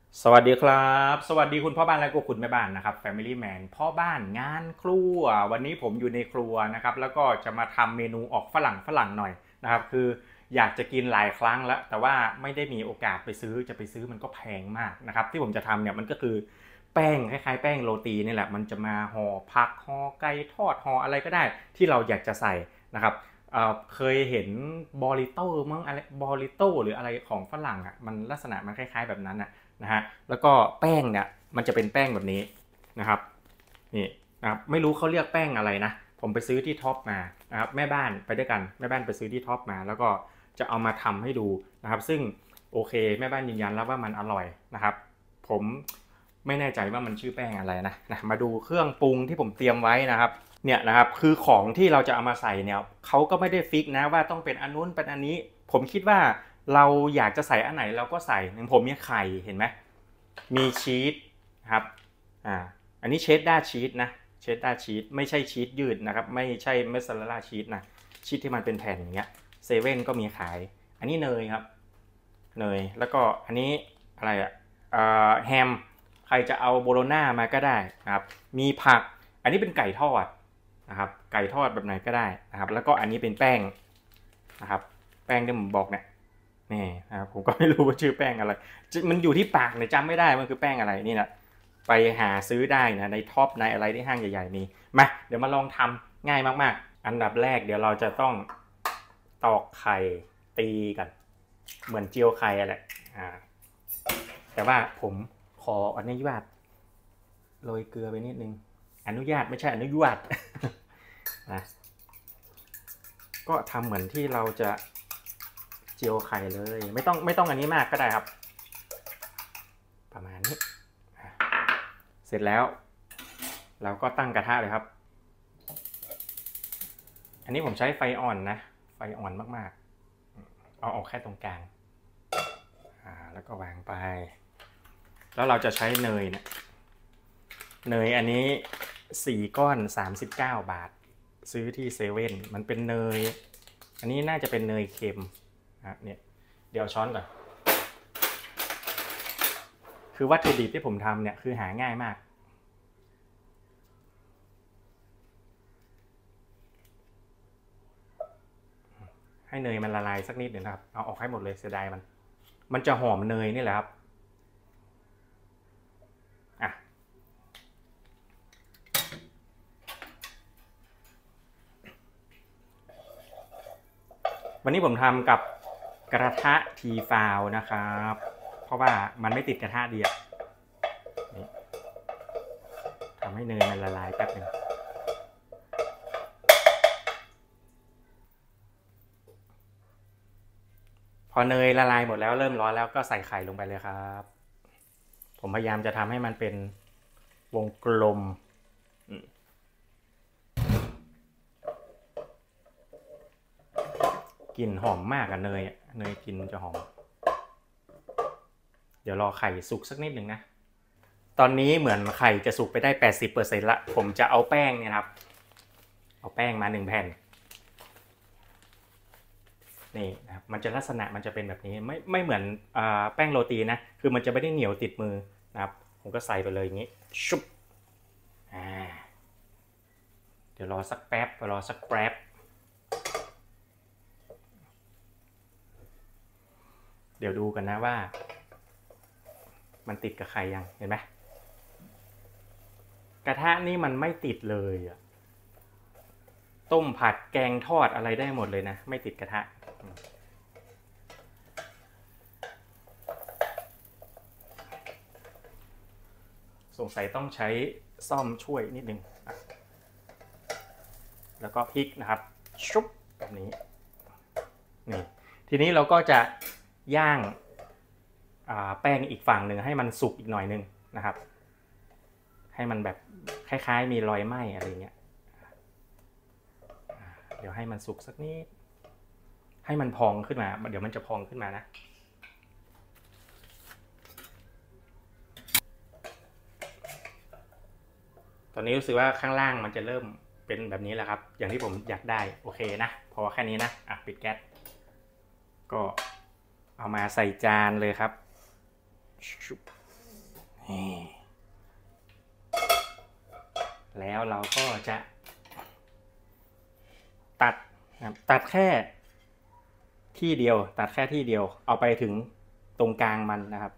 สวัสดีครับสวัสดีคุณพ่อบ้านและก็คุณแม่บ้านนะครับ Family Man พ่อบ้านงานครัววันนี้ผมอยู่ในครัวนะครับแล้วก็จะมาทำเมนูออกฝรั่งหน่อยนะครับคืออยากจะกินหลายครั้งแล้วแต่ว่าไม่ได้มีโอกาสไปซื้อจะไปซื้อมันก็แพงมากนะครับที่ผมจะทำเนี่ยมันก็คือแป้งคล้ายๆแป้งโรตีนี่แหละมันจะมาห่อผักห่อไก่ทอดห่ออะไรก็ได้ที่เราอยากจะใส่นะครับเคยเห็นบอริโต้มั้งอะไรบอริโต้หรืออะไรของฝรั่งอ่ะมันลักษณะมันคล้ายๆแบบนั้นอ่ะ นะฮะแล้วก็แป้งเนี่ยมันจะเป็นแป้งแบบนี้นะครับนี่นะครับไม่รู้เขาเรียกแป้งอะไรนะผมไปซื้อที่ท็อปมานะครับแม่บ้านไปด้วยกันแม่บ้านไปซื้อที่ท็อปมาแล้วก็จะเอามาทำให้ดูนะครับซึ่งโอเคแม่บ้านยืนยันแล้วว่ามันอร่อยนะครับผมไม่แน่ใจว่ามันชื่อแป้งอะไรนะมาดูเครื่องปรุงที่ผมเตรียมไว้นะครับเนี่ยนะครับคือของที่เราจะเอามาใส่เนี่ยเขาก็ไม่ได้ฟิกนะว่าต้องเป็นอันนู้นเป็นอันนี้ผมคิดว่าเราอยากจะใส่อันไหนเราก็ใส่อย่างผมมีไข่เห็นไหมมีชีสครับอันนี้เชดดาร์ชีสนะเชดดาร์ชีสไม่ใช่ชีสยืดนะครับไม่ใช่เมสซาเรลล่าชีสนะชีสที่มันเป็นแผ่นอย่างเงี้ยเซเว่นก็มีขายอันนี้เนยครับเนยแล้วก็อันนี้อะไรอะแฮมใครจะเอาโบโลน่ามาก็ได้นะครับมีผักอันนี้เป็นไก่ทอดนะครับไก่ทอดแบบไหนก็ได้นะครับแล้วก็อันนี้เป็นแป้งนะครับแป้งที่ผมบอกเนี่ยนี่นะครับผมก็ไม่รู้ว่าชื่อแป้งอะไรมันอยู่ที่ปากเนี่ยจำไม่ได้มันคือแป้งอะไรนี่นะไปหาซื้อได้นะในท็อปในอะไรที่ห้างใหญ่ๆมีมาเดี๋ยวมาลองทำง่ายมากๆอันดับแรกเดี๋ยวเราจะต้องตอกไข่ตีกันเหมือนเจียวไข่อะไรแต่ว่าผมขออนุญาตโรยเกลือไปนิดนึงอนุญาตไม่ใช่อนุญาตนะก็ทำเหมือนที่เราจะเจียวไข่เลยไม่ต้องอันนี้มากก็ได้ครับประมาณนี้เสร็จแล้วเราก็ตั้งกระทะเลยครับอันนี้ผมใช้ไฟอ่อนนะไฟอ่อนมากๆเอาแค่ตรงกลางแล้วก็วางไปแล้วเราจะใช้เนยเนี่ยเนยอันนี้4ก้อน39 บาทซื้อที่เซเว่นมันเป็นเนยอันนี้น่าจะเป็นเนยเค็มเนี่ยเดี๋ยวช้อนก่อนคือวัตถุดิบที่ผมทำเนี่ยคือหาง่ายมากให้เนยมันละลายสักนิดหนึ่งนะครับเอาออกให้หมดเลยเสียดายมันจะหอมเนยนี่แหละครับวันนี้ผมทำกับกระทะทีฟาวนะครับเพราะว่ามันไม่ติดกระทะดีอะทำให้เนยมันละลายแป๊บนึงพอเนยละลายหมดแล้วเริ่มร้อนแล้วก็ใส่ไข่ลงไปเลยครับผมพยายามจะทำให้มันเป็นวงกลมกลิ่นหอมมากอะเนยกลิ่นจะหอมเดี๋ยวรอไข่สุกสักนิดหนึ่งนะตอนนี้เหมือนไข่จะสุกไปได้ 80% ละผมจะเอาแป้งเนี่ยครับเอาแป้งมา1แผ่นนี่นะครับมันจะลักษณะมันจะเป็นแบบนี้ไม่เหมือนแป้งโรตีนะคือมันจะไม่ได้เหนียวติดมือนะครับผมก็ใส่ไปเลยอย่างนี้ชุบเดี๋ยวรอสักแป๊บเดี๋ยวดูกันนะว่ามันติดกับไข่ยังเห็นไหมกระทะนี่มันไม่ติดเลยอะต้มผัดแกงทอดอะไรได้หมดเลยนะไม่ติดกระทะสงสัยต้องใช้ซ่อมช่วยนิดนึงแล้วก็พลิกนะครับชุบแบบนี้นี่ทีนี้เราก็จะย่างแป้งอีกฝั่งหนึ่งให้มันสุกอีกหน่อยนึงนะครับให้มันแบบคล้ายๆมีรอยไหม้อะไรเงี้ยเดี๋ยวให้มันสุกสักนิดให้มันพองขึ้นมาเดี๋ยวมันจะพองขึ้นมานะตอนนี้รู้สึกว่าข้างล่างมันจะเริ่มเป็นแบบนี้แล้วครับอย่างที่ผมอยากได้โอเคนะพอแค่นี้นะปิดแก๊สก็เอามาใส่จานเลยครับแล้วเราก็จะตัดแค่ที่เดียวเอาไปถึงตรงกลางมันนะครับ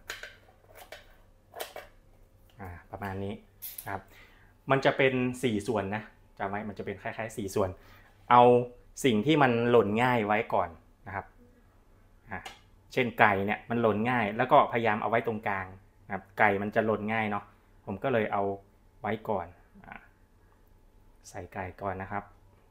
ประมาณนี้นะครับมันจะเป็น4ส่วนนะจำไว้มันจะเป็นคล้ายๆ4ส่วนเอาสิ่งที่มันหล่นง่ายไว้ก่อนนะครับเช่นไก่เนี่ยมันหล่นง่ายแล้วก็พยายามเอาไว้ตรงกลางนะครับไก่มันจะหล่นง่ายเนาะผมก็เลยเอาไว้ก่อนใส่ไก่ก่อนนะครับ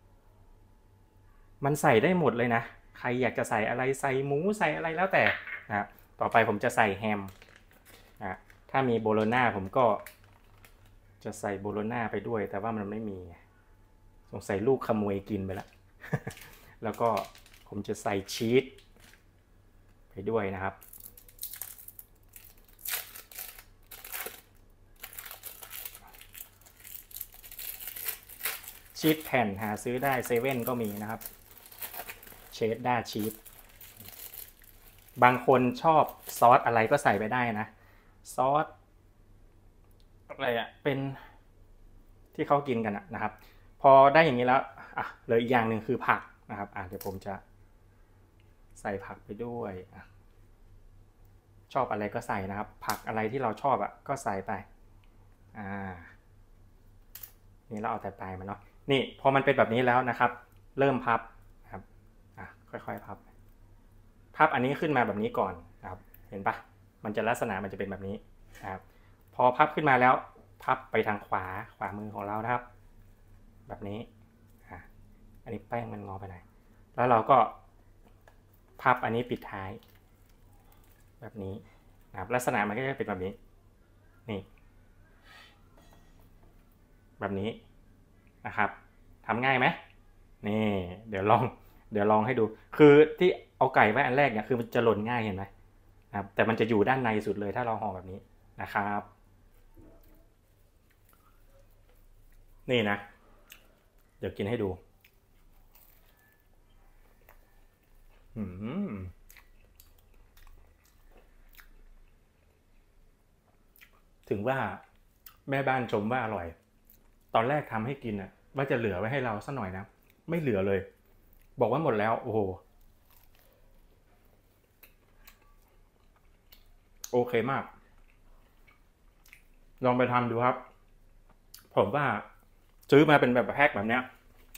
มันใส่ได้หมดเลยนะใครอยากจะใส่อะไรใส่หมูใส่อะไรแล้วแต่นะครับต่อไปผมจะใส่แฮมถ้ามีโบโลน่าผมก็จะใส่โบโลน่าไปด้วยแต่ว่ามันไม่มีสงสัยลูกขโมยกินไปแล้ว แล้วก็ผมจะใส่ชีสไปด้วยนะครับชีสแผ่นหาซื้อได้เซเว่นก็มีนะครับเชดดาร์ชีสบางคนชอบซอสอะไรก็ใส่ไปได้นะซอสอะไรเป็นที่เขากินกันนะครับพอได้อย่างนี้แล้วเหลืออีกอย่างหนึ่งคือผักนะครับเดี๋ยวผมจะใส่ผักไปด้วยชอบอะไรก็ใส่นะครับผักอะไรที่เราชอบก็ใส่ไปนี่เราเอาแต่ปลายมันเนาะนี่พอมันเป็นแบบนี้แล้วนะครับเริ่มพับนะครับค่อยๆพับอันนี้ขึ้นมาแบบนี้ก่อนนะครับเห็นปะมันจะลักษณะมันจะเป็นแบบนี้นะครับพอพับขึ้นมาแล้วพับไปทางขวามือของเรานะครับแบบนี้อันนี้แป้งมันงอไปไหนแล้วเราก็พับอันนี้ปิดท้ายแบบนี้นะครับลักษณะมันก็จะเป็นแบบนี้นี่แบบนี้นะครับทำง่ายไหมนี่เดี๋ยวลองให้ดูคือที่เอาไก่ไว้อันแรกเนี่ยคือมันจะหล่นง่ายเห็นไหมนะครับแต่มันจะอยู่ด้านในสุดเลยถ้าเราห่อแบบนี้นะครับนี่นะเดี๋ยวกินให้ดูถึงว่าแม่บ้านชมว่าอร่อยตอนแรกทำให้กินว่าจะเหลือไว้ให้เราสักหน่อยนะไม่เหลือเลยบอกว่าหมดแล้วโอ้โหโอเคมากลองไปทำดูครับผมว่าซื้อมาเป็นแบบแพ็คแบบเนี้ย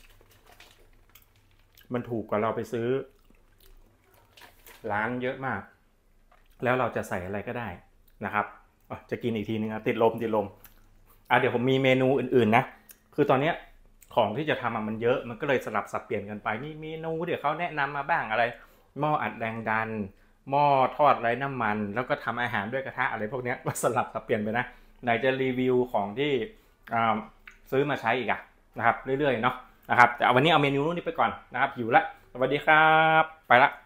มันถูกกว่าเราไปซื้อร้านเยอะมากแล้วเราจะใส่อะไรก็ได้นะครับจะกินอีกทีนึงติดลมเดี๋ยวผมมีเมนูอื่นๆนะคือตอนนี้ของที่จะทำมันเยอะมันก็เลยสลับสับเปลี่ยนกันไปมีเมนูเดี๋ยวเขาแนะนำมาบ้างอะไรหม้ออัดแรงดันหม้อทอดไร้น้ำมันแล้วก็ทำอาหารด้วยกระทะอะไรพวกนี้ก็สลับสับเปลี่ยนไปนะไหนจะรีวิวของที่ซื้อมาใช้อีกนะครับเรื่อยๆเนาะนะครับแต่วันนี้เอาเมนูนี้ไปก่อนนะครับหิวละสวัสดีครับไปละ